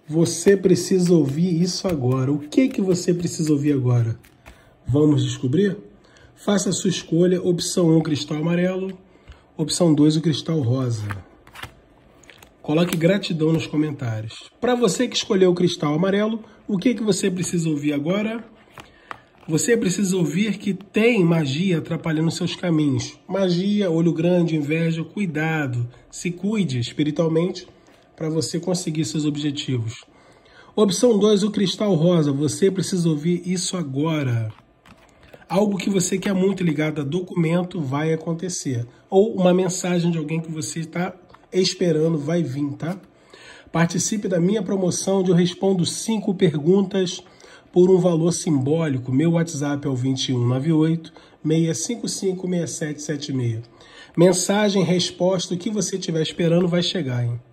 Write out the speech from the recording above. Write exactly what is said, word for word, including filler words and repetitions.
Você precisa ouvir isso agora. O que que você precisa ouvir agora? Vamos descobrir? Faça a sua escolha. Opção um, cristal amarelo. Opção dois, o cristal rosa. Coloque gratidão nos comentários. Para você que escolheu o cristal amarelo, o que que você precisa ouvir agora? Você precisa ouvir que tem magia atrapalhando seus caminhos. Magia, olho grande, inveja, cuidado. Se cuide espiritualmente para você conseguir seus objetivos. Opção dois, o cristal rosa. Você precisa ouvir isso agora. Algo que você quer muito ligado a documento vai acontecer. Ou uma mensagem de alguém que você está esperando vai vir, tá? Participe da minha promoção onde eu respondo cinco perguntas por um valor simbólico. Meu WhatsApp é o vinte e um, noventa e oito, seis cinco cinco, seis sete sete seis. Mensagem, resposta, o que você estiver esperando vai chegar, hein?